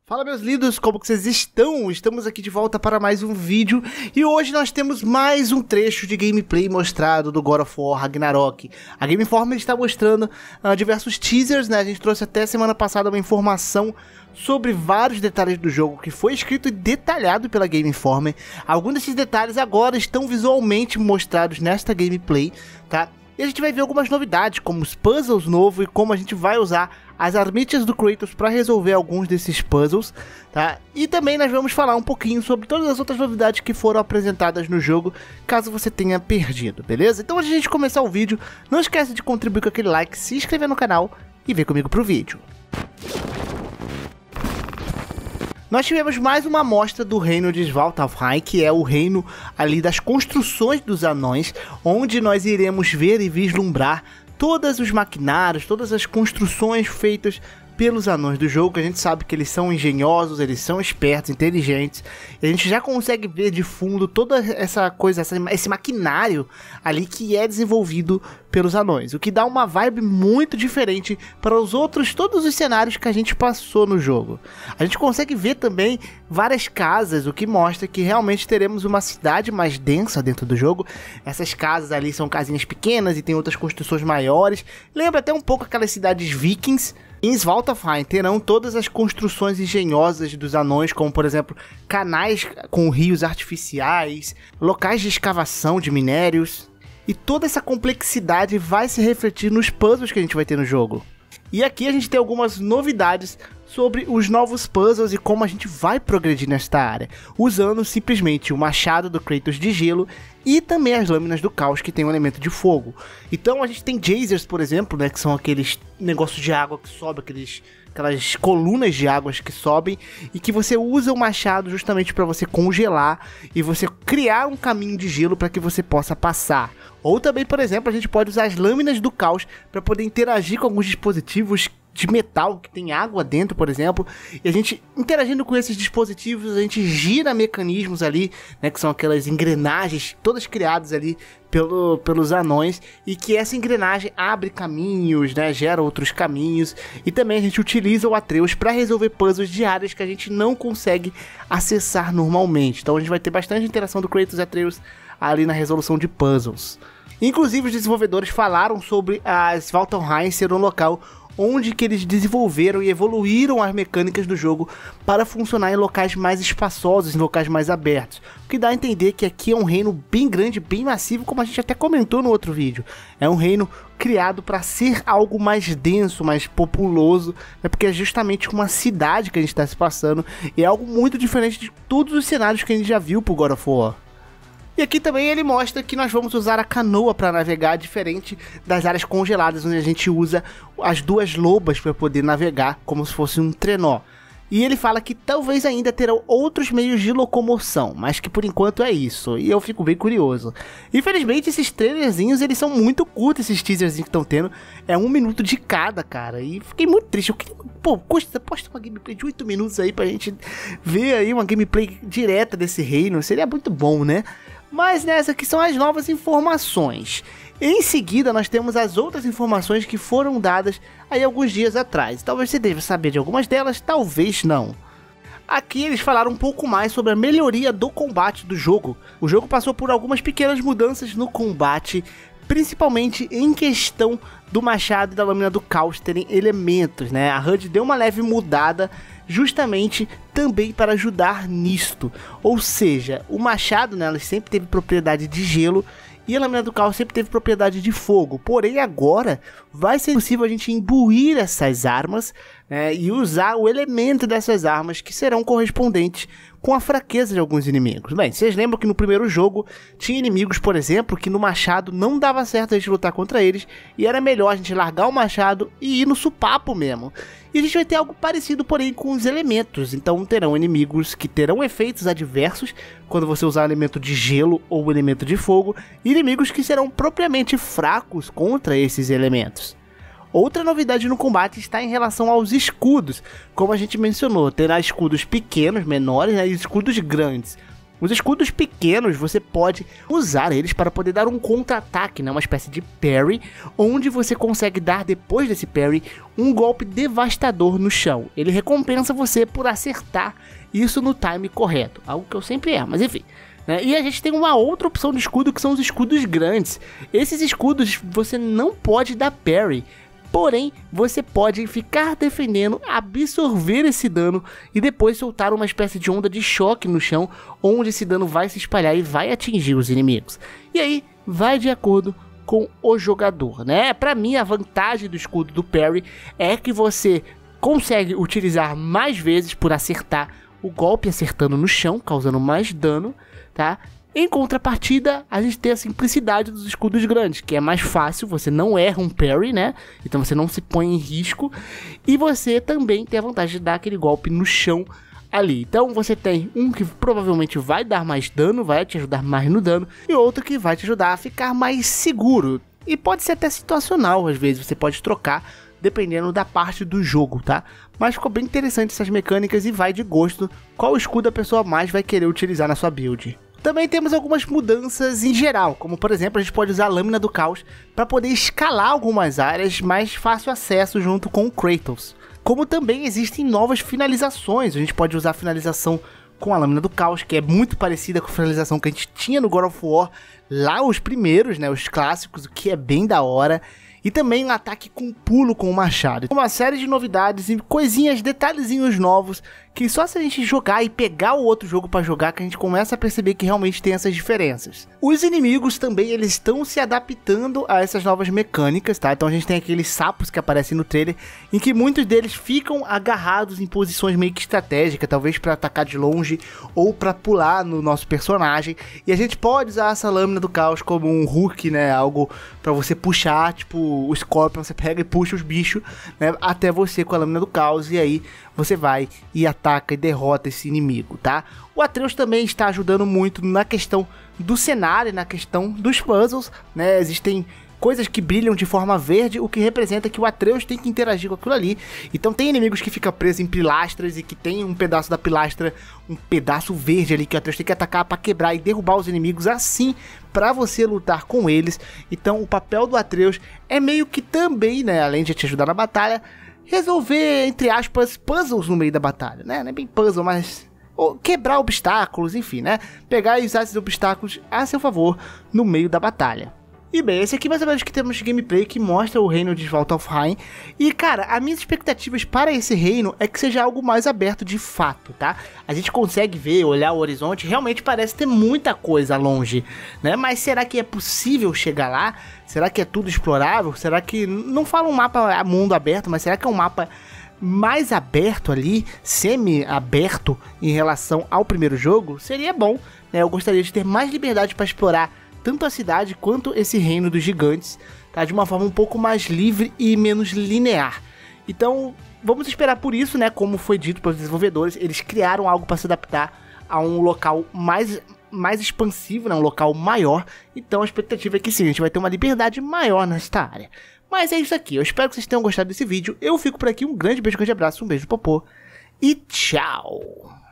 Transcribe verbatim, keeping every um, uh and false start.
Fala, meus lindos, como que vocês estão? Estamos aqui de volta para mais um vídeo e hoje nós temos mais um trecho de gameplay mostrado do God of War Ragnarok. A Game Informer está mostrando uh, diversos teasers, né? A gente trouxe até semana passada uma informação sobre vários detalhes do jogo que foi escrito e detalhado pela Game Informer. Alguns desses detalhes agora estão visualmente mostrados nesta gameplay, tá? E a gente vai ver algumas novidades, como os puzzles novos e como a gente vai usar as armitas do Kratos para resolver alguns desses puzzles, tá? E também nós vamos falar um pouquinho sobre todas as outras novidades que foram apresentadas no jogo, caso você tenha perdido, beleza? Então antes de a gente começar o vídeo, não esquece de contribuir com aquele like, se inscrever no canal e vem comigo pro vídeo. Nós tivemos mais uma amostra do reino de Svartalfheim, que é o reino ali das construções dos anões, onde nós iremos ver e vislumbrar todos os maquinários, todas as construções feitas pelos anões do jogo. A gente sabe que eles são engenhosos, eles são espertos, inteligentes, e a gente já consegue ver de fundo toda essa coisa, essa, esse maquinário ali que é desenvolvido pelos anões, o que dá uma vibe muito diferente para os outros, todos os cenários que a gente passou no jogo. A gente consegue ver também várias casas, o que mostra que realmente teremos uma cidade mais densa dentro do jogo. Essas casas ali são casinhas pequenas e tem outras construções maiores, lembra até um pouco aquelas cidades vikings. Em Svartalfheim terão todas as construções engenhosas dos anões, como por exemplo, canais com rios artificiais, locais de escavação de minérios, e toda essa complexidade vai se refletir nos puzzles que a gente vai ter no jogo. E aqui a gente tem algumas novidades sobre os novos puzzles e como a gente vai progredir nesta área, usando simplesmente o machado do Kratos de gelo e também as lâminas do caos que tem um elemento de fogo. Então a gente tem geysers, por exemplo, né, que são aqueles negócios de água que sobem, aqueles, aquelas colunas de águas que sobem e que você usa o machado justamente para você congelar e você criar um caminho de gelo para que você possa passar. Ou também, por exemplo, a gente pode usar as lâminas do caos para poder interagir com alguns dispositivos de metal que tem água dentro, por exemplo, e a gente interagindo com esses dispositivos, a gente gira mecanismos ali, né, que são aquelas engrenagens todas criadas ali pelo, pelos anões, e que essa engrenagem abre caminhos, né, gera outros caminhos, e também a gente utiliza o Atreus para resolver puzzles de áreas que a gente não consegue acessar normalmente. Então a gente vai ter bastante interação do Kratos e Atreus ali na resolução de puzzles. Inclusive os desenvolvedores falaram sobre a Svartalfheim ser um local onde que eles desenvolveram e evoluíram as mecânicas do jogo para funcionar em locais mais espaçosos, em locais mais abertos. O que dá a entender que aqui é um reino bem grande, bem massivo, como a gente até comentou no outro vídeo. É um reino criado para ser algo mais denso, mais populoso, né, porque é justamente uma cidade que a gente está se passando, e é algo muito diferente de todos os cenários que a gente já viu pro God of War. E aqui também ele mostra que nós vamos usar a canoa para navegar, diferente das áreas congeladas, onde a gente usa as duas lobas para poder navegar, como se fosse um trenó. E ele fala que talvez ainda terão outros meios de locomoção, mas que por enquanto é isso, e eu fico bem curioso. Infelizmente esses trailerzinhos, eles são muito curtos, esses teaserzinhos que estão tendo, é um minuto de cada, cara, e fiquei muito triste. Eu queria, pô, posta, posta uma gameplay de oito minutos aí pra gente ver aí uma gameplay direta desse reino, seria muito bom, né? Mas nessa aqui são as novas informações. Em seguida nós temos as outras informações que foram dadas aí alguns dias atrás. Talvez você deva saber de algumas delas, talvez não. Aqui eles falaram um pouco mais sobre a melhoria do combate do jogo. O jogo passou por algumas pequenas mudanças no combate, principalmente em questão do machado e da lâmina do caos terem elementos, né? A H U D deu uma leve mudada justamente também para ajudar nisto. Ou seja, o machado, né, ela sempre teve propriedade de gelo e a lâmina do caos sempre teve propriedade de fogo. Porém agora vai ser possível a gente imbuir essas armas, né, e usar o elemento dessas armas que serão correspondentes com a fraqueza de alguns inimigos. Bem, vocês lembram que no primeiro jogo tinha inimigos, por exemplo, que no machado não dava certo a gente lutar contra eles e era melhor a gente largar o machado e ir no supapo mesmo. E a gente vai ter algo parecido, porém, com os elementos. Então terão inimigos que terão efeitos adversos quando você usar o elemento de gelo ou o elemento de fogo, e inimigos que serão propriamente fracos contra esses elementos. Outra novidade no combate está em relação aos escudos. Como a gente mencionou, terá escudos pequenos, menores, né, e escudos grandes. Os escudos pequenos, você pode usar eles para poder dar um contra-ataque, né? Uma espécie de parry, onde você consegue dar, depois desse parry, um golpe devastador no chão. Ele recompensa você por acertar isso no time correto, algo que eu sempre erro, mas enfim. Né? E a gente tem uma outra opção de escudo, que são os escudos grandes. Esses escudos você não pode dar parry, porém, você pode ficar defendendo, absorver esse dano e depois soltar uma espécie de onda de choque no chão, onde esse dano vai se espalhar e vai atingir os inimigos. E aí, vai de acordo com o jogador, né? Pra mim, a vantagem do escudo do parry é que você consegue utilizar mais vezes por acertar o golpe acertando no chão, causando mais dano, tá? Em contrapartida, a gente tem a simplicidade dos escudos grandes, que é mais fácil, você não erra um parry, né? Então você não se põe em risco. E você também tem a vantagem de dar aquele golpe no chão ali. Então você tem um que provavelmente vai dar mais dano, vai te ajudar mais no dano, e outro que vai te ajudar a ficar mais seguro. E pode ser até situacional, às vezes você pode trocar, dependendo da parte do jogo, tá? Mas ficou bem interessante essas mecânicas e vai de gosto qual escudo a pessoa mais vai querer utilizar na sua build. Também temos algumas mudanças em geral, como por exemplo, a gente pode usar a Lâmina do Caos para poder escalar algumas áreas mais fácil acesso junto com o Kratos. Como também existem novas finalizações, a gente pode usar a finalização com a Lâmina do Caos, que é muito parecida com a finalização que a gente tinha no God of War, lá os primeiros, né, os clássicos, o que é bem da hora. E também um ataque com pulo com o machado. Uma série de novidades e coisinhas, detalhezinhos novos, que só se a gente jogar e pegar o outro jogo para jogar que a gente começa a perceber que realmente tem essas diferenças. Os inimigos também, eles estão se adaptando a essas novas mecânicas, tá? Então a gente tem aqueles sapos que aparecem no trailer, em que muitos deles ficam agarrados em posições meio que estratégicas, talvez para atacar de longe ou para pular no nosso personagem. E a gente pode usar essa Lâmina do Caos como um hook, né? Algo para você puxar, tipo o Scorpion, você pega e puxa os bichos, né, até você com a Lâmina do Caos, e aí você vai e ataca e derrota esse inimigo, tá? O Atreus também está ajudando muito na questão do cenário, na questão dos puzzles, né? Existem coisas que brilham de forma verde, o que representa que o Atreus tem que interagir com aquilo ali. Então tem inimigos que ficam presos em pilastras e que tem um pedaço da pilastra, um pedaço verde ali que o Atreus tem que atacar para quebrar e derrubar os inimigos assim, para você lutar com eles. Então o papel do Atreus é meio que também, né, além de te ajudar na batalha, resolver, entre aspas, puzzles no meio da batalha, né? Não é bem puzzle, mas ou quebrar obstáculos, enfim, né? Pegar e usar esses obstáculos a seu favor no meio da batalha. E bem, esse aqui mais ou menos que temos de gameplay que mostra o reino de Svartalfheim. E cara, as minhas expectativas para esse reino é que seja algo mais aberto de fato, tá? A gente consegue ver, olhar o horizonte, realmente parece ter muita coisa longe, né? Mas será que é possível chegar lá? Será que é tudo explorável? Será que, não fala um mapa mundo aberto, mas será que é um mapa mais aberto ali, semi-aberto em relação ao primeiro jogo? Seria bom, né? Eu gostaria de ter mais liberdade para explorar tanto a cidade quanto esse reino dos gigantes, tá? De uma forma um pouco mais livre e menos linear. Então, vamos esperar por isso, né? Como foi dito pelos desenvolvedores, eles criaram algo para se adaptar a um local mais, mais expansivo, né? Um local maior. Então, a expectativa é que sim, a gente vai ter uma liberdade maior nesta área. Mas é isso aqui, eu espero que vocês tenham gostado desse vídeo. Eu fico por aqui, um grande beijo, um grande abraço, um beijo no popô e tchau!